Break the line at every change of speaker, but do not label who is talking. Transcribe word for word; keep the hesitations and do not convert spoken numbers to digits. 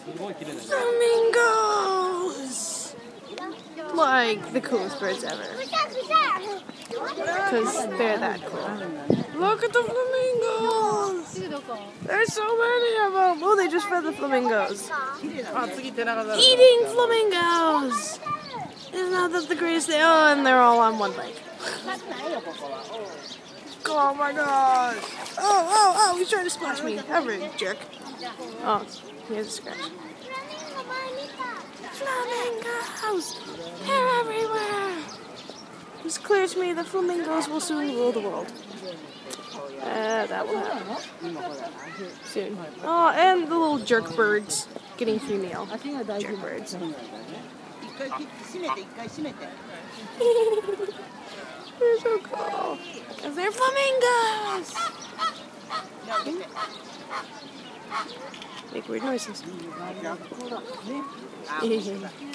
Flamingos! Like the coolest birds ever. Because they're that cool. Look at the flamingos! There's so many of them! Oh, they just fed the flamingos. Eating flamingos! Isn't that the greatest thing? Oh, and they're all on one leg. Oh my gosh! Oh, oh, oh, he's trying to splash me. Every jerk. Oh, he has a scratch. Flamingos! They're everywhere! It's clear to me that flamingos will soon rule the world. Uh, that will happen. Soon. Oh, and the little jerk birds getting free meal. Jerk birds. They're so cool. Because they're flamingos! Make weird noises.